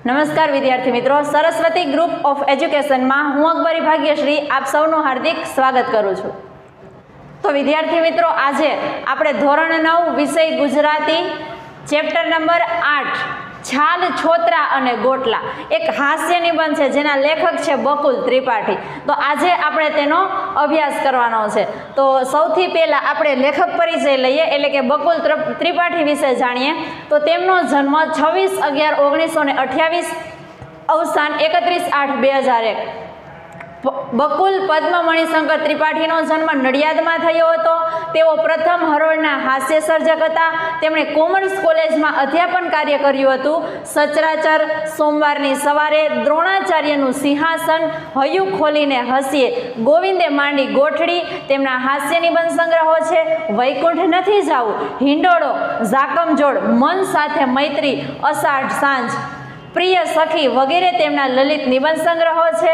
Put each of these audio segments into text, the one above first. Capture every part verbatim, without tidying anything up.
નમસ્કાર વિદ્યાર્થી મિત્રો, સરસ્વતી ગ્રુપ ઓફ એજ્યુકેશનમાં હું અકબરી ભાગ્યશ્રી આપ સૌનું હાર્દિક સ્વાગત કરું છું। તો વિદ્યાર્થી મિત્રો, આજે આપણે ધોરણ નવ વિષય ગુજરાતી ચેપ્ટર નંબર આઠ છાલ છોતરા અને ગોટલા એક હાસ્ય નિબંધ છે જેના લેખક છે બકુલ ત્રિપાઠી। તો આજે આપણે તેનો અભ્યાસ કરવાનો છે। તો સૌથી પહેલા આપણે લેખક પરિચય લઈએ, એટલે કે બકુલ ત્રિપાઠી વિશે જાણીએ। તો તેમનો જન્મ છવ્વીસ અગિયાર ઓગણીસો ને અઠ્યાવીસ, અવસાન એકત્રીસ આઠ બે હજાર એક। બકુલ પદ્મમણિ શંકર ત્રિપાઠીનો જન્મ નડિયાદમાં થયો હતો। તેઓ પ્રથમ હરોળના હાસ્ય સર્જક હતા। તેમણે કોમર્સ કોલેજમાં અધ્યાપન કાર્ય કર્યું હતું। સચરાચર, સોમવારની સવારે, દ્રોણાચાર્યનું સિંહાસન, હૈયું ખોલીને હસીએ, ગોવિંદે માંડી ગોઠડી તેમના હાસ્ય નિબંધ સંગ્રહો છે। વૈકુંઠ નથી જાવું, હિંડોળો, ઝાકમજોડ, મન સાથે મૈત્રી, અષાઢ સાંજ, પ્રિય સખી વગેરે તેમના લલિત નિબંધ સંગ્રહો છે।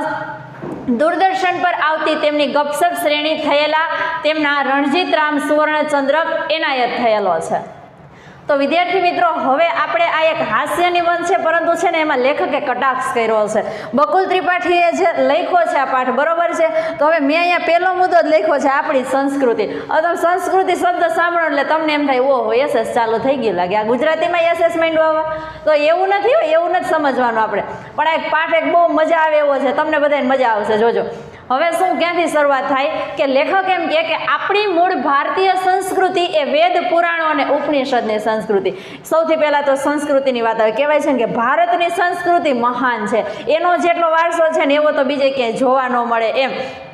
દૂરદર્શન પર આવતી તેમની ગપસપ શ્રેણી થયેલા તેમના રણજીત રામ સુવર્ણચંદ્રક એનાયત થયેલો છે। તો વિદ્યાર્થી મિત્રો, હવે આપણે આ એક હાસ્ય નિબંધ છે, પરંતુ છે ને એમાં લેખકે કટાક્ષ કર્યો છે। બકુલ ત્રિપાઠીએ જે લખ્યો છે આ પાઠ, બરોબર છે। તો હવે મેં અહીંયા પહેલો મુદ્દો જ લખ્યો છે, આપણી સંસ્કૃતિ। હવે તમે સંસ્કૃતિ શબ્દ સાંભળો એટલે તમને એમ થાય ઓહો એસએસ ચાલુ થઈ ગયું લાગે, આ ગુજરાતીમાં એસએસ માંડવા આવા। તો એવું નથી હોય, એવું નથી સમજવાનું આપણે, પણ આ એક પાઠ એક બહુ મજા આવે એવો છે, તમને બધાને મજા આવશે, જોજો। હવે શું ક્યાંથી શરૂઆત થાય કે લેખક એમ કહે કે આપણી મૂળ ભારતીય સંસ્કૃતિ એ વેદ, પુરાણો અને ઉપનિષદની સંસ્કૃતિ। સૌથી પહેલા તો સંસ્કૃતિની વાત આવે, કહેવાય છે ને કે ભારતની સંસ્કૃતિ મહાન છે, એનો જેટલો વારસો છે ને એવો તો બીજે ક્યાંય જોવા ન મળે એમ।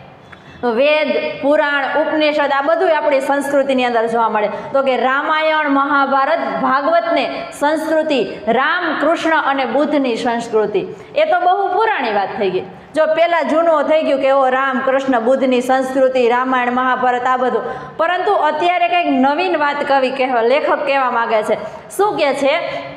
વેદ, પુરાણ, ઉપનિષદ આ બધું આપણી સંસ્કૃતિની અંદર જોવા મળે। તો કે રામાયણ, મહાભારત, ભાગવતને સંસ્કૃતિ રામ, કૃષ્ણ અને બુદ્ધની સંસ્કૃતિ, એ તો બહુ પુરાણી વાત થઈ ગઈ। જો પેલા જૂનું થઈ ગયું કે ઓ રામ, કૃષ્ણ, બુદ્ધની સંસ્કૃતિ, રામાયણ, મહાભારત આ બધું, પરંતુ અત્યારે કંઈક નવીન વાત કવિ કહેવા લેખક કહેવા માંગે છે। શું કહે છે?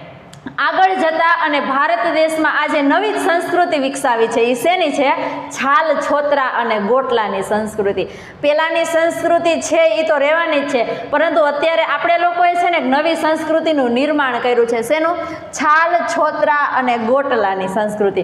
આગળ જતા અને ભારત દેશમાં આજે નવી સંસ્કૃતિ વિકસાવી છે, એ શેની છે? છાલ છોતરા અને ગોટલાની સંસ્કૃતિ। પેલાની સંસ્કૃતિ છે એ તો રહેવાની જ છે, પરંતુ અત્યારે આપણે લોકોએ છે ને નવી સંસ્કૃતિનું નિર્માણ કર્યું છે। શેનું? છાલ છોતરા અને ગોટલાની સંસ્કૃતિ।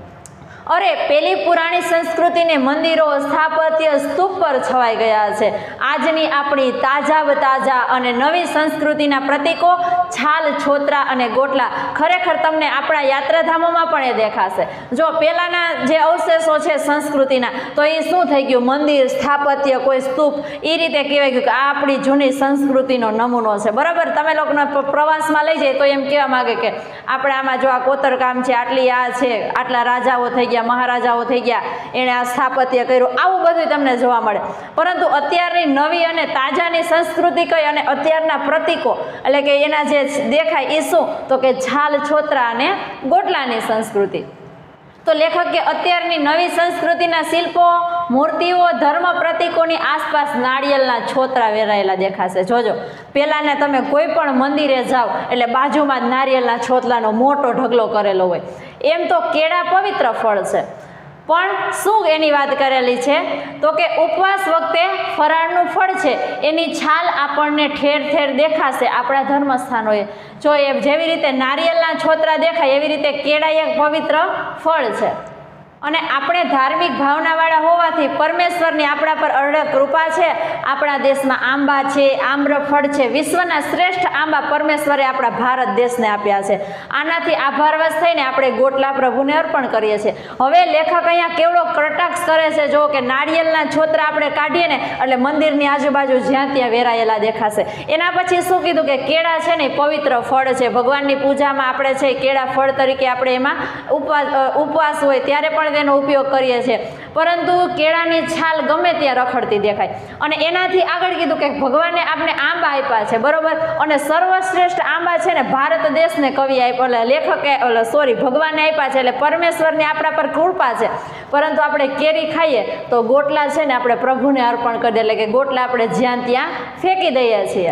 અરે પેલી પુરાણી સંસ્કૃતિને મંદિરો, સ્થાપત્ય, સ્તૂપ પર છવાઈ ગયા છે। આજની આપણી તાજા તાજા અને નવી સંસ્કૃતિના પ્રતીકો છાલ છોતરા અને ગોટલા ખરેખર તમને આપણા યાત્રાધામોમાં પણ એ દેખાશે। જો પેલાના જે અવશેષો છે સંસ્કૃતિના, તો એ શું થઈ ગયું? મંદિર, સ્થાપત્ય, કોઈ સ્તૂપ, એ રીતે કહેવાય ગયું કે આ આપણી જૂની સંસ્કૃતિનો નમૂનો છે, બરાબર। તમે લોકોને પ્રવાસમાં લઈ જાય તો એમ કહેવા માંગે કે આપણે આમાં જો આ કોતરકામ છે, આટલી આ છે, આટલા રાજાઓ થઈ ગયા, મહારાજાઓ થઈ ગયા, એણે આ સ્થાપત્ય કર્યું, આવું બધું તમને જોવા મળે। પરંતુ અત્યારની નવી અને તાજાની સંસ્કૃતિ કઈ અને અત્યારના પ્રતીકો એટલે કે એના જે દેખાય એ શું? તો કે છાલ છોતરા અને ગોટલાની સંસ્કૃતિ। તો લેખક કે અત્યારની નવી સંસ્કૃતિના શિલ્પો, મૂર્તિઓ, ધર્મ પ્રતીકોની આસપાસ નાળિયેરના છોતરા વેરાયેલા દેખાશે। જોજો, પેલાને તમે કોઈ પણ મંદિરે જાઓ એટલે બાજુમાં જ નારિયેળના છોતરાનો મોટો ઢગલો કરેલો હોય। એમ તો કેળા પવિત્ર ફળ છે, પણ શું એની વાત કરેલી છે? તો કે ઉપવાસ વખતે ફરાળનું ફળ છે, એની છાલ આપણને ઠેર ઠેર દેખાશે આપણા ધર્મસ્થાનોએ। જો એ જેવી રીતે નારિયેળના છોતરા દેખાય એવી રીતે કેળા એક પવિત્ર ફળ છે, અને આપણે ધાર્મિક ભાવનાવાળા હોવાથી પરમેશ્વરની આપણા પર અઢળક કૃપા છે। આપણા દેશમાં આંબા છે, આમ્રફળ છે, વિશ્વના શ્રેષ્ઠ આંબા પરમેશ્વરે આપણા ભારત દેશને આપ્યા છે। આનાથી આભારવશ થઈને આપણે ગોટલા પ્રભુને અર્પણ કરીએ છીએ। હવે લેખક અહીંયા કેવડો કટાક્ષ કરે છે, જો કે નાળિયેરના છોતરા આપણે કાઢીએ ને એટલે મંદિરની આજુબાજુ જ્યાં ત્યાં વેરાયેલા દેખાશે। એના પછી શું કીધું કે કેળા છે ને પવિત્ર ફળ છે, ભગવાનની પૂજામાં આપણે છે કેળા ફળ તરીકે આપણે એમાં ઉપવાસ ઉપવાસ હોય ત્યારે પણ તેનો ઉપયોગ કરીએ છીએ, પરંતુ કેળાની છાલ ગમે ત્યાં રખડતી દેખાય। અને એનાથી આગળ કીધું કે ભગવાને આપણે આંબા આપ્યા છે, બરોબર, અને સર્વશ્રેષ્ઠ આંબા છે ને ભારત દેશને કવિ આપ્યો, એટલે લેખકે એટલે સોરી ભગવાને આપ્યા છે, એટલે પરમેશ્વરની આપણા પર કૃપા છે। પરંતુ આપણે કેરી ખાઈએ તો ગોટલા છે ને આપણે પ્રભુને અર્પણ કરી દઈએ, એટલે કે ગોટલા આપણે જ્યાં ત્યાં ફેંકી દઈએ છીએ।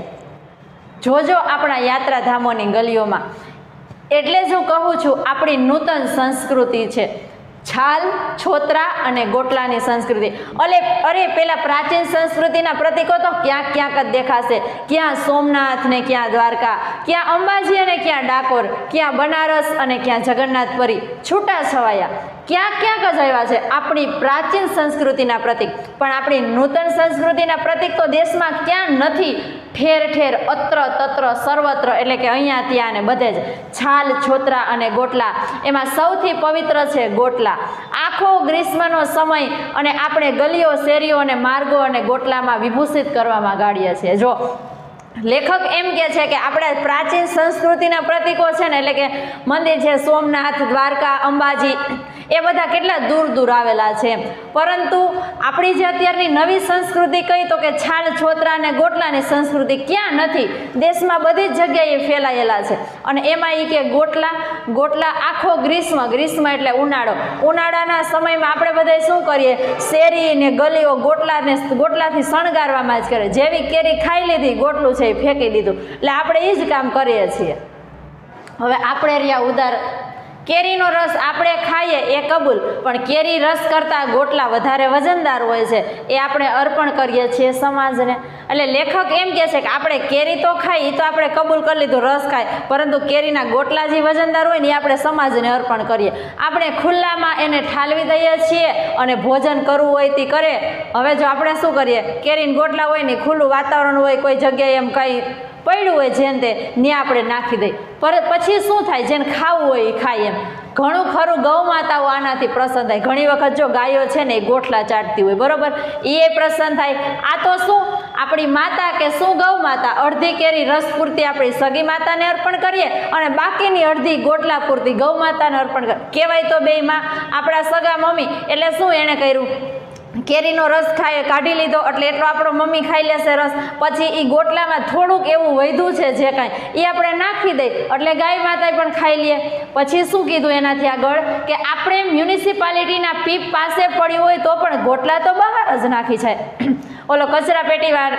જોજો આપણા યાત્રાધામોની ગલીઓમાં, એટલે જ હું કહું છું આપણી નૂતન સંસ્કૃતિ છે। છાલ, છોતરા અને ગોટલાની સંસ્કૃતિ. અલે અરે પેલા પ્રાચીન સંસ્કૃતિના પ્રતીકો તો ક્યાંક ક્યાંક જ દેખાશે. ક્યાં સોમનાથ ને ક્યાં દ્વારકા, ક્યાં અંબાજી અને ક્યાં ડાકોર, ક્યાં બનારસ અને ક્યાં જગન્નાથપુરી, છૂટા છવાયા ક્યાંક ક્યાંક જ આવ્યા છે આપણી પ્રાચીન સંસ્કૃતિના પ્રતીક. પણ આપણી નૂતન સંસ્કૃતિના પ્રતીક તો દેશમાં ક્યાં નથી. ઠેર ઠેર, અત્ર તત્ર સર્વત્ર, એટલે કે અહીંયા ત્યાં ને બધે જ છાલ, છોતરા અને ગોટલા. એમાં સૌથી પવિત્ર છે ગોટલા. આખો ગ્રીષ્મનો સમય અને આપણે ગલીઓ, શેરીઓ અને માર્ગો અને ગોટલામાં વિભૂષિત કરવામાં ગાડીએ છીએ. જો લેખક એમ કે છે કે આપણા પ્રાચીન સંસ્કૃતિના પ્રતીકો છે ને, એટલે કે મંદિર છે સોમનાથ, દ્વારકા, અંબાજી, એ બધા કેટલા દૂર દૂર આવેલા છે. પરંતુ આપણી જે અત્યારની નવી સંસ્કૃતિ કહી તો કે છાલ, છોતરા અને ગોટલાની સંસ્કૃતિ ક્યાં નથી. દેશમાં બધી જ જગ્યાએ ફેલાયેલા છે. અને એમાં એ કે ગોટલા ગોટલા આખો ગ્રીષ્મ, ગ્રીષ્મ એટલે ઉનાળો, ઉનાળાના સમયમાં આપણે બધા શું કરીએ, શેરી ને ગલીઓ ગોટલાને ગોટલાથી શણગારવામાં જ કરે. જેવી કેરી ખાઈ લીધી, ગોટલું છે ફેંકી દીધું. એટલે આપણે એ જ કામ કરીએ છીએ. હવે આપણે રહ્યા ઉદાર. કેરીનો રસ આપણે ખાઈએ એ કબૂલ, પણ કેરી રસ કરતાં ગોટલા વધારે વજનદાર હોય છે, એ આપણે અર્પણ કરીએ છીએ સમાજને. એટલે લેખક એમ કહે છે કે આપણે કેરી તો ખાઈ, તો આપણે કબૂલ કરી લીધું, રસ ખાય, પરંતુ કેરીના ગોટલા જે વજનદાર હોય ને એ આપણે સમાજને અર્પણ કરીએ. આપણે ખુલ્લામાં એને ઠાલવી દઈએ છીએ અને ભોજન કરવું હોય તે કરે. હવે જો આપણે શું કરીએ, કેરીના ગોટલા હોય ને ખુલ્લું વાતાવરણ હોય, કોઈ જગ્યાએ એમ કંઈ પડ્યું હોય જેને તે ત્યાં આપણે નાખી દઈએ. પર પછી શું થાય, જેને ખાવું હોય એ ખાય. એમ ઘણું ખરું ગૌ માતાઓ આનાથી પ્રસન્ન થાય. ઘણી વખત જો ગાયો છે ને એ ગોઠલા ચાટતી હોય, બરોબર, એ પ્રસન્ન થાય. આ તો શું આપણી માતા કે શું ગૌ માતા, અડધી કેરી રસ પૂરતી આપણી સગી માતાને અર્પણ કરીએ અને બાકીની અડધી ગોટલા પૂરતી ગૌ માતાને અર્પણ કરીએ. કહેવાય તો બેયમાં આપણા સગા મમ્મી, એટલે શું એણે કર્યું, કેરીનો રસ ખાય કાઢી લીધો એટલે એટલો આપણો મમ્મી ખાઈ લેશે રસ. પછી એ ગોટલામાં થોડુંક એવું વધ્યું છે જે કાંઈ, એ આપણે નાખી દઈએ એટલે ગાય માતાએ પણ ખાઈ લે. પછી શું કીધું એનાથી આગળ કે આપણે મ્યુનિસિપાલિટીના પીપ પાસે પડ્યું હોય તો પણ ગોટલા તો બહાર જ નાખી જાય. ઓલો કચરા પેટી વાર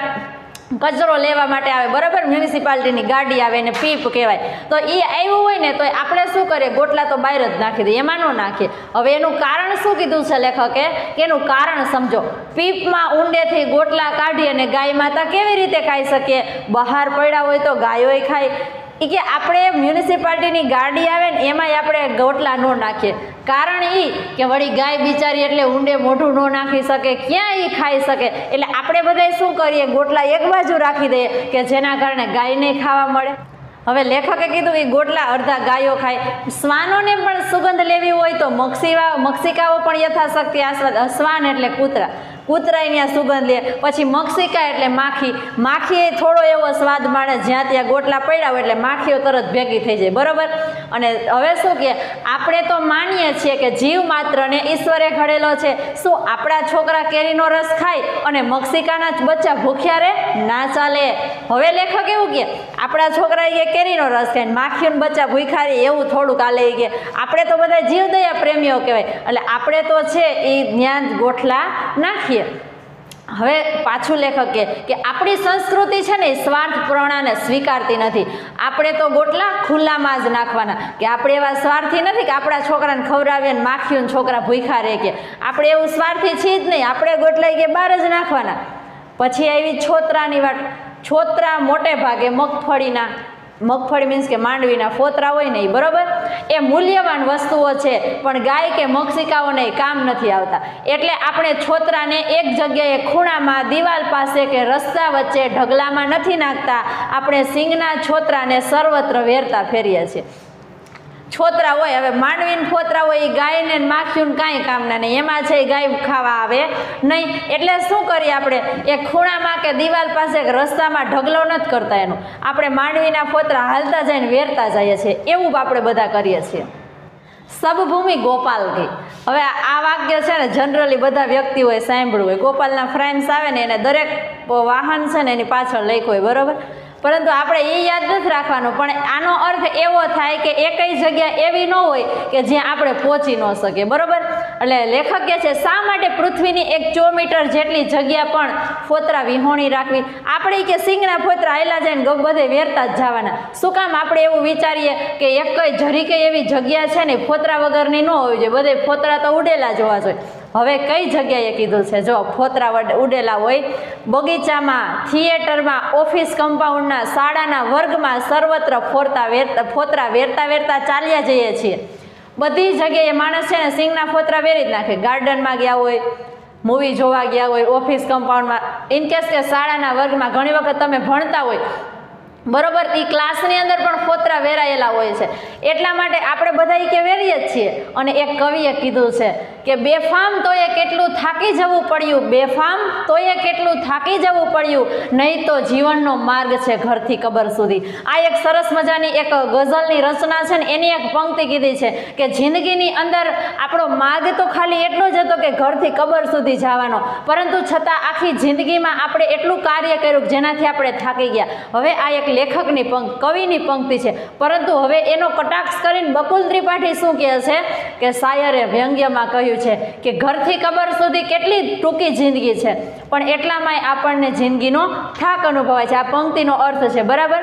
કચરો લેવા માટે આવે, બરાબર, મ્યુનિસિપાલિટીની ગાડી આવે એને પીપ કહેવાય. તો એ આવ્યું હોય ને તો આપણે શું કરીએ, ગોટલા તો બહાર જ નાખી દઈએ, એમાં ન નાખીએ. હવે એનું કારણ શું કીધું છે લેખકે, કે એનું કારણ સમજો. પીપમાં ઊંડેથી ગોટલા કાઢી અને ગાય માતા કેવી રીતે ખાઈ શકીએ, બહાર પડ્યા હોય તો ગાયોય ખાય. એ કે આપણે મ્યુનિસિપાલિટીની ગાડી આવે ને એમાંય આપણે ગોટલા ન નાખીએ. કારણ એ કે વળી ગાય બિચારી એટલે ઊંડે મોઢું ન નાખી શકે, ક્યાં એ ખાઈ શકે. એટલે આપણે બધા શું કરીએ, ગોટલા એક બાજુ રાખી દઈએ કે જેના કારણે ગાયને ખાવા મળે. હવે લેખકે કીધું એ ગોટલા અડધા ગાયો ખાય. શ્વાનોને પણ સુગંધ લેવી હોય તો મક્ષીવા મક્ષિકાઓ પણ યથાશક્તિ આસ્વાદ. શ્વાન એટલે કૂતરા, કૂતરાય ત્યાં સુગંધ લે. પછી મક્ષિકા એટલે માખી, માખી થોડો એવો સ્વાદ માણે, જ્યાં ત્યાં ગોટલા પડ્યા હોય એટલે માખીઓ તરત ભેગી થઈ જાય, બરોબર. અને હવે શું કે આપણે તો માનીએ છીએ કે જીવ માત્રને ઈશ્વરે ઘડેલો છે. શું આપણા છોકરા કેરીનો રસ ખાય અને મક્ષિકાના બચ્ચા ભૂખ્યા રહે? ના ચાલે. હવે લેખક એવું કે આપણા છોકરા એ કેરીનો રસ ખાય, માખીઓને બચ્ચા ભૂખ્યા રહે, એવું થોડુંક આલે કે આપણે તો બધા જીવદયા પ્રેમીઓ કહેવાય. એટલે આપણે તો છે એ જ્ઞાન ગોઠલા નાખીએ. હવે પાછું લેખક કે કે આપણી સંસ્કૃતિ છે ને એ સ્વાર્થપૂર્ણને સ્વીકારતી નથી. આપણે તો ગોટલા ખુલ્લામાં જ નાખવાના, કે આપણે એવા સ્વાર્થી નથી કે આપણા છોકરાને ખવડાવીએ ને માખીઓને છોકરા ભૂખ્યા રહે. કે આપણે એવું સ્વાર્થી છીએ જ નહીં, આપણે ગોટલા કે બહાર જ નાખવાના. પછી આવી છોતરાની વાત. છોતરા મોટે ભાગે મગફળીના, મગફળી મીન્સ કે માંડવીના ફોતરા હોય ને એ, બરોબર, એ મૂલ્યવાન વસ્તુઓ છે, પણ ગાય કે મક્ષિકાઓને કામ નથી આવતા. એટલે આપણે છોતરાને એક જગ્યાએ ખૂણામાં, દિવાલ પાસે કે રસ્તા વચ્ચે ઢગલામાં નથી નાખતા. આપણે સિંગના છોતરાને સર્વત્ર વેરતા ફેરીએ છીએ. છોતરા હોય, હવે માંડવીના ફોતરા હોય એ ગાયને માખીને કાંઈ કામના નહીં, એમાં છે ગાય ખાવા આવે નહીં. એટલે શું કરીએ આપણે, એ ખૂણામાં કે દિવાલ પાસે કે રસ્તામાં ઢગલો નથી કરતા એનો, આપણે માંડવીના ફોતરા હાલતા જઈને વેરતા જઈએ છીએ. એવું આપણે બધા કરીએ છીએ. સબભૂમિ ગોપાલ ગઈ. હવે આ વાક્ય છે ને જનરલી બધા વ્યક્તિઓએ સાંભળ્યું હોય. ગોપાલના ફ્રેમ્સ આવે ને એને દરેક વાહન છે ને એની પાછળ લખ્યું હોય, બરોબર. પરંતુ આપણે એ યાદ નથી રાખવાનું. પણ આનો અર્થ એવો થાય કે એ કઈ જગ્યા એવી ન હોય કે જ્યાં આપણે પહોંચી ન શકીએ, બરોબર. એટલે લેખક કહે છે શા માટે પૃથ્વીની એક ચોમીટર જેટલી જગ્યા પણ ફોતરા વિહોણી રાખવી? આપણે કે સિંગના ફોતરા આયલા જાય ને બધે વેરતા જ જવાના. શું કામ આપણે એવું વિચારીએ કે એક કઈ જરીકે એવી જગ્યા છે ને ફોતરા વગરની ન હોવી જોઈએ, બધે ફોતરા તો ઉડેલા જોવા જોઈએ. હવે કઈ જગ્યાએ કીધું છે? જો ફોતરા ઉડેલા હોય બગીચામાં, થિયેટરમાં, ઓફિસ કમ્પાઉન્ડના, શાળાના વર્ગમાં, સર્વત્ર ફોરતા વેરતા ફોતરા વેરતા વેરતા ચાલ્યા જઈએ છીએ. બધી જગ્યાએ માણસ છે ને સિંગના ફોતરા વેરી જ નાખે. ગાર્ડનમાં ગયા હોય, મૂવી જોવા ગયા હોય, ઓફિસ કમ્પાઉન્ડમાં, ઇનકેસ કે શાળાના વર્ગમાં, ઘણી વખત તમે ભણતા હોય બરોબર, એ ક્લાસની અંદર પણ ફોતરા વેરાયેલા હોય છે. એટલા માટે આપણે બધા કે વેરીએ જ છીએ. અને એક કવિએ કીધું છે કે બેફામ તોય કેટલું થાકી જવું પડ્યું, બેફામ તોય કેટલું થાકી જવું પડ્યું, નહીં તો જીવનનો માર્ગ છે ઘરથી કબર સુધી. આ એક સરસ મજાની એક ગઝલની રચના છે ને એની એક પંક્તિ કીધી છે કે જિંદગીની અંદર આપણો માર્ગ તો ખાલી એટલો જ હતો કે ઘરથી કબર સુધી જવાનો, પરંતુ છતાં આખી જિંદગીમાં આપણે એટલું કાર્ય કર્યું જેનાથી આપણે થાકી ગયા. હવે આ એક લેખકની પંક્તિ, કવિની પંક્તિ છે, પરંતુ હવે એનો કટાક્ષ કરીને બકુલ ત્રિપાઠી શું કહે છે કે શાયરે વ્યંગ્યમાં કહ્યું છે કે ઘરથી કબર સુધી કેટલી ટૂંકી જિંદગી છે, પણ એટલામાંય આપણને જિંદગીનો થાક અનુભવાય છે. આ પંક્તિનો અર્થ છે બરાબર.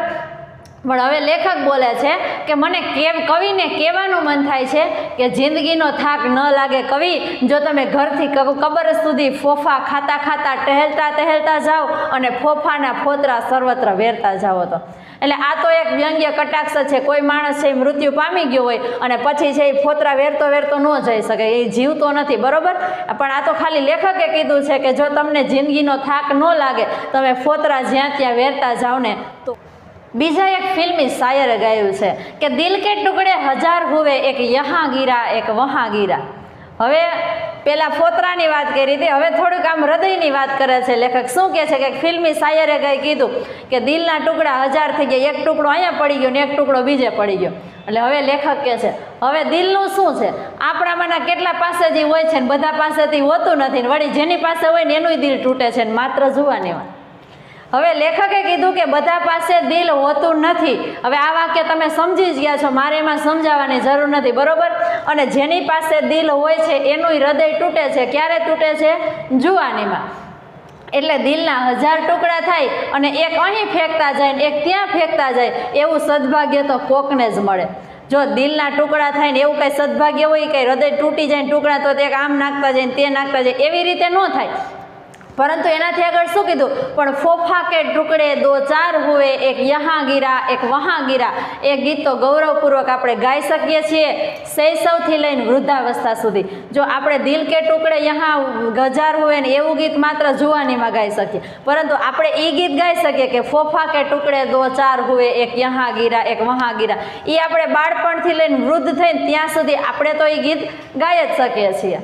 પણ હવે લેખક બોલે છે કે મને કેવ કવિને કહેવાનું મન થાય છે કે જિંદગીનો થાક ન લાગે કવિ જો તમે ઘરથી કબર સુધી ફોફા ખાતા ખાતા ટહેલતા ટહેલતા જાઓ અને ફોફાના ફોતરા સર્વત્ર વેરતા જાઓ તો. એટલે આ તો એક વ્યંગ્ય કટાક્ષ છે. કોઈ માણસ છે મૃત્યુ પામી ગયો હોય અને પછી છે એ ફોતરા વેરતો વેરતો ન જઈ શકે, એ જીવતો નથી બરોબર. પણ આ તો ખાલી લેખકે કીધું છે કે જો તમને જિંદગીનો થાક ન લાગે, તમે ફોતરા જ્યાં ત્યાં વેરતા જાઓ ને તો. બીજા એક ફિલ્મી શાયરે ગાયું છે કે દિલ કે ટુકડે હજાર હુવે, એક યહાં ગીરા એક વહાં ગીરા. હવે પેલા ફોતરાની વાત કરી હતી, હવે થોડુંક આમ હૃદયની વાત કરે છે લેખક. શું કહે છે કે ફિલ્મી શાયરે ગાઈ કીધું કે દિલના ટુકડા હજાર થઈ ગયા, એક ટુકડો અહીંયા પડી ગયો ને એક ટુકડો બીજે પડી ગયો. એટલે હવે લેખક કહે છે હવે દિલનું શું છે? આપણામાંના કેટલા પાસેથી હોય છે ને બધા પાસેથી હોતું નથી, ને વળી જેની પાસે હોય ને એનું દિલ તૂટે છે ને માત્ર જુવાની વાત. હવે લેખકે કીધું કે બધા પાસે દિલ હોતું નથી. હવે આ વાક્ય તમે સમજી જ ગયા છો, મારે એમાં સમજાવવાની જરૂર નથી બરોબર. અને જેની પાસે દિલ હોય છે એનું હૃદય તૂટે છે. ક્યારે તૂટે છે? જુવાનીમાં. એટલે દિલના હજાર ટુકડા થાય અને એક અહીં ફેંકતા જાય ને એક ત્યાં ફેંકતા જાય, એવું સદભાગ્ય તો કોકને જ મળે. જો દિલના ટુકડા થાય ને એવું કઈ સદભાગ્ય હોય કે હૃદય તૂટી જાય ને ટુકડા તો એક આમ નાખતા જાય ને તે નાખતા જાય, એવી રીતે ન થાય. પરંતુ એનાથી આગળ શું કીધું? પણ ફોફા કે ટુકડે દો ચાર હુએ, એક યહાં ગીરા એક વહાં ગીરા. એ ગીત તો ગૌરવપૂર્વક આપણે ગાઈ શકીએ છીએ શૈશવથી લઈને વૃદ્ધાવસ્થા સુધી. જો આપણે દિલ કે ટુકડે યહાં ગજાર હુએ ને એવું ગીત માત્ર જુવાનીમાં ગાઈ શકીએ, પરંતુ આપણે એ ગીત ગાઈ શકીએ કે ફોફા કે ટુકડે દો ચાર હુએ, એક યહાં ગીરા એક વહાં ગીરા. એ આપણે બાળપણથી લઈને વૃદ્ધ થઈને ત્યાં સુધી આપણે તો એ ગીત ગાઈ જ શકીએ છીએ.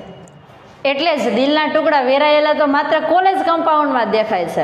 એટલે જ દિલના ટુકડા વેરાયેલા તો માત્ર કોલેજ કમ્પાઉન્ડમાં જ દેખાય છે,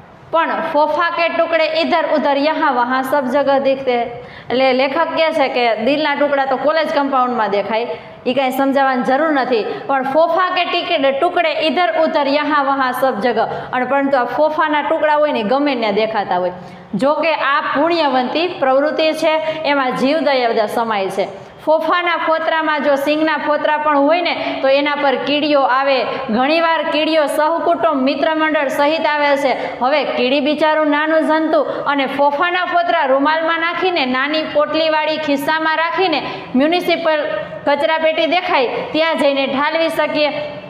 પણ ફોફા કે ટુકડે ઇધર ઉધર યહાં વહાં સબ જગહ દિખતે. એટલે લેખક કહે છે કે દિલના ટુકડા તો કોલેજ કમ્પાઉન્ડમાં દેખાય, એ કાંઈ સમજાવવાની જરૂર નથી, પણ ફોફા કે ટીકડે ટુકડે ઇધર ઉધર યહાં વહાં સબ જગહ. અને પરંતુ આ ફોફાના ટુકડા હોય ને ગમે ત્યાં દેખાતા હોય. જો કે આ પુણ્યવંતી પ્રવૃત્તિ છે, એમાં જીવદયા સમાય છે. ફોફાના ફોતરામાં જો સિંગના ફોતરા પણ હોય ને તો એના પર કીડીઓ આવે. ઘણીવાર કીડીઓ સહકુટુંબ મિત્ર મંડળ સહિત આવે છે. હવે કીડી બિચારું નાનું જંતુ અને ફોફાના ફોતરા રૂમાલમાં નાખીને નાની પોટલીવાળી ખિસ્સામાં રાખીને મ્યુનિસિપલ કચરાપેટી દેખાય ત્યાં જઈને ઠાલવી શકીએ.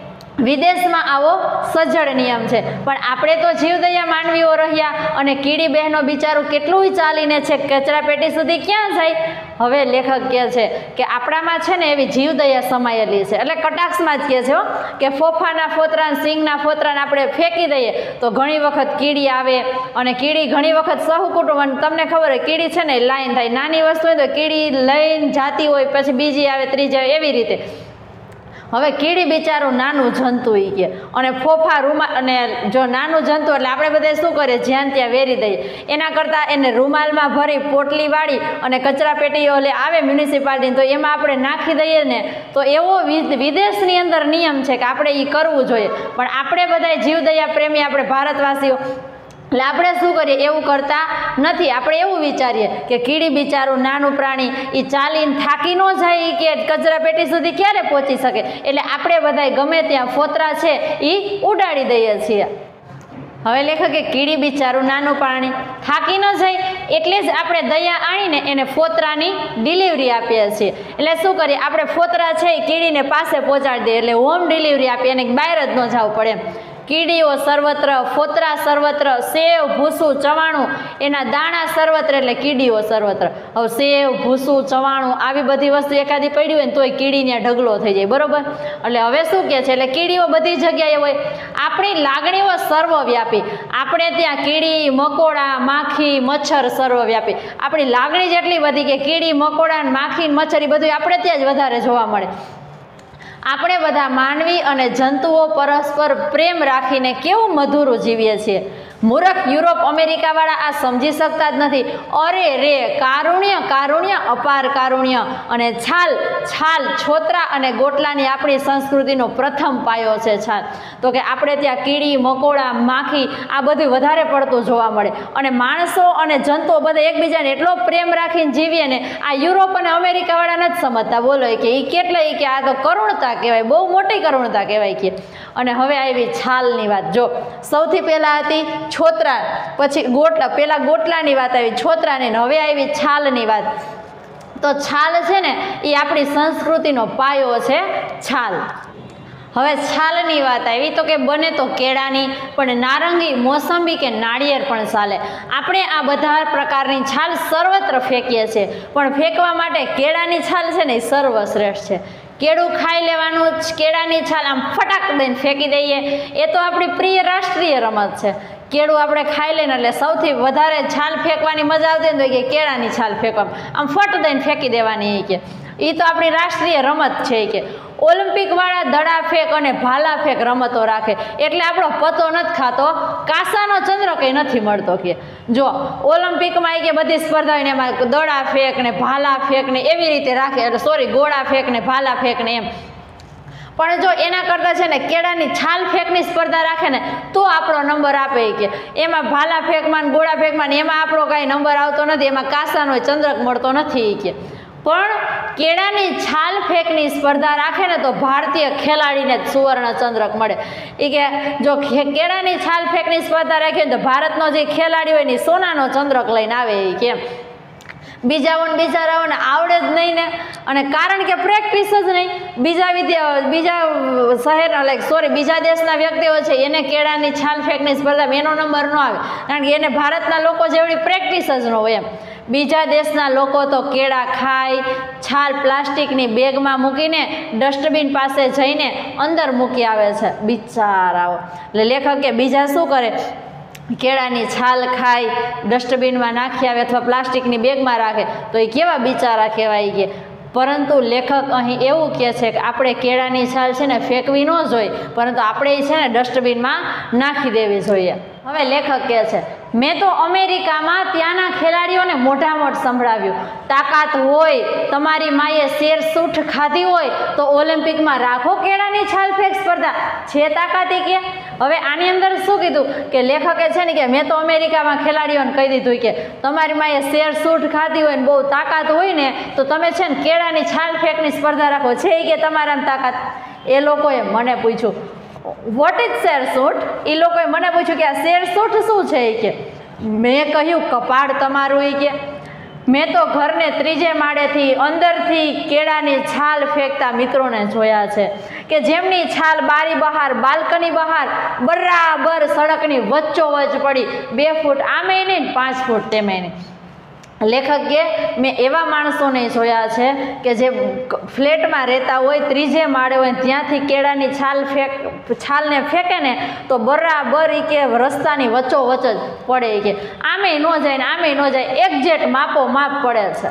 વિદેશમાં આવો સજ્જડ નિયમ છે, પણ આપણે તો જીવદયા માનવીઓ રહ્યા અને કીડી બહેનો બિચારું કેટલું ચાલીને છે કચરાપેટી સુધી ક્યાં જાય. હવે લેખક કહે છે કે આપણામાં છે ને એવી જીવદયા સમાયેલી છે. એટલે કટાક્ષમાં જ કહે છે હો કે ફોફાના ફોતરા સિંગના ફોતરાને આપણે ફેંકી દઈએ તો ઘણી વખત કીડી આવે અને કીડી ઘણી વખત સહકુટુંબ. તમને ખબર હોય કીડી છે ને લાઈન થાય, નાની વસ્તુ હોય તો કીડી લઈને જાતી હોય, પછી બીજી આવે ત્રીજી આવે, એવી રીતે. હવે કીડી બિચારું નાનું જંતુ એ કે અને ફોફા રૂમાલ, અને જો નાનું જંતુ એટલે આપણે બધા શું કરીએ જ્યાં ત્યાં વેરી દઈએ. એના કરતાં એને રૂમાલમાં ભરી પોટલી વાળી અને કચરાપેટીઓ લે આવે મ્યુનિસિપાલિટી તો એમાં આપણે નાખી દઈએ ને તો એવો વિદેશની અંદર નિયમ છે કે આપણે એ કરવું જોઈએ. પણ આપણે બધા જીવદયા પ્રેમી આપણે ભારતવાસીઓ એટલે આપણે શું કરીએ, એવું કરતા નથી. આપણે એવું વિચારીએ કે કીડી બિચારું નાનું પ્રાણી એ ચાલીને થાકી ન જાય કે કચરા પેટી સુધી ક્યારે પહોંચી શકે, એટલે આપણે બધાય ગમે ત્યાં ફોતરા છે એ ઉડાડી દઈએ છીએ. હવે લેખકે કીડી બિચારું નાનું પ્રાણી થાકી ન જાય એટલે જ આપણે દયા આણીને એને ફોતરાની ડિલિવરી આપીએ છીએ. એટલે શું કરીએ, આપણે ફોતરા છે એ કીડીને પાસે પહોંચાડી દઈએ, એટલે હોમ ડિલિવરી આપીએ, એને બહાર જ ન જવું પડે. કીડીઓ સર્વત્ર, ફોતરા સર્વત્ર, સેવ ભૂસું ચવાણું એના દાણા સર્વત્ર, એટલે કીડીઓ સર્વત્ર. હવે સેવ ભૂસું ચવાણું આવી બધી વસ્તુ એકાદી પડી હોય ને તોય કીડીને ઢગલો થઈ જાય, બરોબર. એટલે હવે શું કહે છે, એટલે કીડીઓ બધી જગ્યાએ હોય. આપણી લાગણીઓ સર્વવ્યાપી, આપણે ત્યાં કીડી મકોડા માખી મચ્છર સર્વવ્યાપી. આપણી લાગણી જેટલી બધી કે કીડી મકોડા માખી મચ્છર એ બધું આપણે ત્યાં જ વધારે જોવા મળે. આપણે બધા માનવી અને જંતુઓ પરસ્પર પ્રેમ રાખીને કેવું મધુરું જીવીએ છીએ. મૂર્ખ યુરોપ અમેરિકાવાળા આ સમજી શકતા જ નથી. અરે રે, કારુણ્ય કારુણ્ય અપાર કારુણ્ય. અને છાલ છાલ છોતરા અને ગોટલાની આપણી સંસ્કૃતિનો પ્રથમ પાયો છે છાલ. તો કે આપણે ત્યાં કીડી મકોડા માખી આ બધું વધારે પડતું જોવા મળે. અને માણસો અને જંતુઓ બધા એકબીજાને એટલો પ્રેમ રાખીને જીવીએ ને આ યુરોપ અને અમેરિકાવાળા નથી સમજતા. બોલો કે એ કેટલા કે આ તો કરુણતા કહેવાય, બહુ મોટી કરુણતા કહેવાય કે. અને હવે આવી છાલની વાત. જો સૌથી પહેલાં હતી છોતરા, પછી ગોટલા, પેલા ગોટલાની વાત આવી, છોતરાની, હવે આવી છાલની વાત. તો છાલ છે ને એ આપણી સંસ્કૃતિનો પાયો છે છાલ. હવે છાલની વાત આવી તો કે બને તો કેળાની, પણ નારંગી મોસંબી કે નાળિયેર પણ ચાલે. આપણે આ બધા પ્રકારની છાલ સર્વત્ર ફેંકીએ છીએ, પણ ફેંકવા માટે કેળાની છાલ છે ને એ સર્વશ્રેષ્ઠ છે. કેળું ખાઈ લેવાનું, કેળાની છાલ આમ ફટાક દઈને ફેંકી દઈએ, એ તો આપણી પ્રિય રાષ્ટ્રીય રમત છે. કેળું આપણે ખાઈ લઈને એટલે સૌથી વધારે છાલ ફેંકવાની મજા આવતી હોય કે કેળાની છાલ ફેંકવામાં આમ ફટ દઈને ફેંકી દેવાની. એ કે એ તો આપણી રાષ્ટ્રીય રમત છે. કે ઓલિમ્પિક વાળા દડા ફેંક અને ભાલા ફેંક રમતો રાખે એટલે આપણો પતો નથી ખાતો, કાસાનો ચંદ્ર કંઈ નથી મળતો. કે જો ઓલિમ્પિકમાં કે બધી સ્પર્ધા હોય ને એમાં દડા ફેંક ને ભાલા ફેંક ને એવી રીતે રાખે, એટલે સોરી ગોળા ફેંક ને ભાલા ફેંક ને એમ. પણ જો એના કરતાં છે ને કેળાની છાલ ફેંકની સ્પર્ધા રાખે ને તો આપણો નંબર આપે. કે એમાં ભાલા ફેંકમાં ગોળા ફેંકમાં ને એમાં આપણો કાંઈ નંબર આવતો નથી, એમાં કાસાનો ચંદ્રક મળતો નથી. કે પણ કેળાની છાલ ફેંકની સ્પર્ધા રાખે ને તો ભારતીય ખેલાડીને જ સુવર્ણ ચંદ્રક મળે. એ કે જો કેળાની છાલ ફેંકની સ્પર્ધા રાખે ને તો ભારતનો જે ખેલાડી હોય ને સોનાનો ચંદ્રક લઈને આવે. એ કેમ બીજાઓને બિચારાઓને આવડે જ નહીં ને, અને કારણ કે પ્રેક્ટિસ જ નહીં. બીજા વિદ્યા બીજા શહેરના લાઈક સોરી બીજા દેશના વ્યક્તિઓ છે એને કેળાની છાલ ફેંકની સ્પર્ધામાં એનો નંબર ન આવે, કારણ કે એને ભારતના લોકો જેવડી પ્રેક્ટિસ જ ન હોય એમ. બીજા દેશના લોકો તો કેળા ખાય, છાલ પ્લાસ્ટિકની બેગમાં મૂકીને ડસ્ટબિન પાસે જઈને અંદર મૂકી આવે છે બિચારાઓ. એટલે લેખક કે બીજા શું કરે, કેળાની છાલ ખાય, ડસ્ટબિનમાં નાખી આવે અથવા પ્લાસ્ટિકની બેગમાં રાખે, તો એ કેવા બિચારા કહેવાય. કે પરંતુ લેખક અહીં એવું કહે છે કે આપણે કેળાની છાલ છે ને ફેંકવી ન જોઈએ, પરંતુ આપણે એ છે ને ડસ્ટબિનમાં નાખી દેવી જોઈએ. હવે લેખક કહે છે મેં તો અમેરિકામાં ત્યાંના ખેલાડીઓને મોઢામોઢ સંભળાવ્યું, તાકાત હોય, તમારી માએ શેર સૂઠ ખાધી હોય તો ઓલિમ્પિકમાં રાખો કેળાની છાલ ફેંક સ્પર્ધા, છે તાકાતી. કે હવે આની અંદર શું કીધું કે લેખકે છે ને કે મેં તો અમેરિકામાં ખેલાડીઓને કહી દીધું કે તમારી માએ શેર સૂઠ ખાધી હોય ને બહુ તાકાત હોય ને તો તમે છે ને કેળાની છાલ ફેંકની સ્પર્ધા રાખો, છે કે તમારામાં તાકાત. એ લોકોએ મને પૂછ્યું વોટ ઇઝ શેર સૂઠ, એ લોકોએ મને પૂછ્યું કે આ શેર સૂઠ શું છે. એ કે મેં કહ્યું કપાળ તમારું. એ કે મેં તો ઘરને ત્રીજે માળેથી અંદરથી કેળાની છાલ ફેંકતા મિત્રોને જોયા છે કે જેમની છાલ બારી બહાર બાલ્કની બહાર બરાબર સડકની વચ્ચોવચ્ચ પડી, બે ફૂટ આમે નહીં પાંચ ફૂટ તેમે નહીં. લેખક કે મેં એવા માણસોને જોયા છે કે જે ફ્લેટમાં રહેતા હોય, ત્રીજે માળે હોય, ત્યાંથી કેળાની છાલ ફેંક છાલને ફેંકે ને તો બરાબર એ કે રસ્તાની વચ્ચોવચ્ચ જ પડે. કે આમે ન જાય ને આમે ન જાય, એક્ઝેક્ટ માપો માપ પડે છે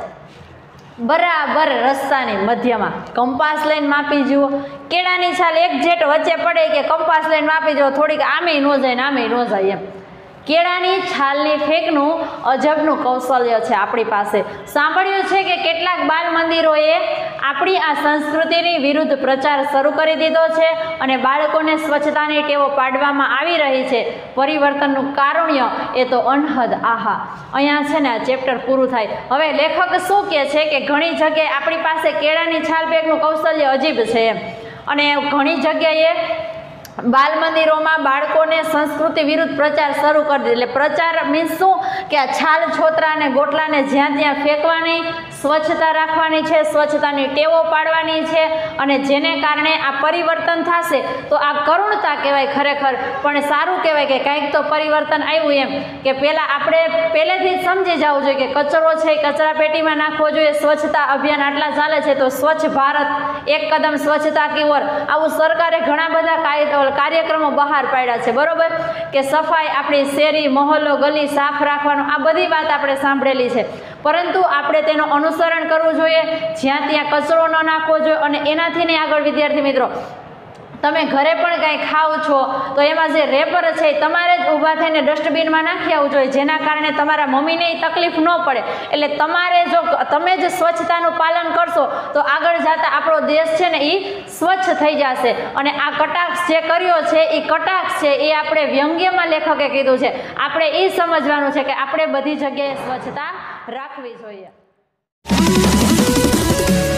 બરાબર રસ્તાની મધ્યમાં. કંપાસ લઈને માપી જુઓ, કેળાની છાલ એક્ઝેક્ટ વચ્ચે પડે કે કંપાસ લઈને માપી જુઓ, થોડીક આમે ન જાય ને આમે ન જાય એમ. કેળાની છાલની ફેંકનું અજબનું કૌશલ્ય છે આપણી પાસે. સાંભળ્યું છે કે કેટલાક બાલ મંદિરોએ આપણી આ સંસ્કૃતિની વિરુદ્ધ પ્રચાર શરૂ કરી દીધો છે અને બાળકોને સ્વચ્છતાની ટેવો પાડવામાં આવી રહી છે. પરિવર્તનનું કારુણ્ય એ તો અનહદ. આહા, અહીંયા છે ને આ ચેપ્ટર પૂરું થાય. હવે લેખક શું કહે છે કે ઘણી જગ્યાએ આપણી પાસે કેળાની છાલ બેગનું કૌશલ્ય અજીબ છે એમ, અને ઘણી જગ્યાએ બાલ મંદિરોમાં બાળકોને સંસ્કૃતિ વિરુદ્ધ પ્રચાર શરૂ કરી દીધો. એટલે પ્રચાર મીન્સ શું કે આ છાલ છોતરા અને ગોટલાને જ્યાં ત્યાં ફેંકવાની, સ્વચ્છતા રાખવાની છે, સ્વચ્છતાની ટેવો પાડવાની છે, અને જેને કારણે આ પરિવર્તન થશે તો આ કરુણતા કહેવાય ખરેખર. પણ સારું કહેવાય કે કંઈક તો પરિવર્તન આવ્યું એમ, કે પહેલાં આપણે પહેલેથી જ સમજી જવું જોઈએ કે કચરો છે એ કચરા પેટીમાં નાખવો જોઈએ. સ્વચ્છતા અભિયાન આટલા ચાલે છે તો સ્વચ્છ ભારત, એક કદમ સ્વચ્છતા કી ઓર, આવું સરકારે ઘણા બધા કાયદા કાર્યક્રમો બહાર પાડ્યા છે, બરોબર, કે સફાઈ, આપણી શેરી મહોલ્લો ગલી સાફ રાખવાનું, આ બધી વાત આપણે સાંભળેલી છે. પરંતુ આપણે તેનું અનુસરણ કરવું જોઈએ, જ્યાં ત્યાં કચરો ન નાખવો જોઈએ. અને એનાથી નહીં આગળ વિદ્યાર્થી મિત્રો, તમે ઘરે પણ કાંઈ ખાઓ છો તો એમાં જે રેપર છે એ તમારે જ ઊભા થઈને ડસ્ટબિનમાં નાખી આવવું જોઈએ, જેના કારણે તમારા મમ્મીને તકલીફ ન પડે. એટલે તમારે જો તમે જ સ્વચ્છતાનું પાલન કરશો તો આગળ જતા આપણો દેશ છે ને એ સ્વચ્છ થઈ જશે. અને આ કટાક્ષ જે કર્યો છે એ કટાક્ષ છે એ આપણે વ્યંગ્યમાં લેખકે કીધું છે. આપણે એ સમજવાનું છે કે આપણે બધી જગ્યાએ સ્વચ્છતા રાખવી જોઈએ.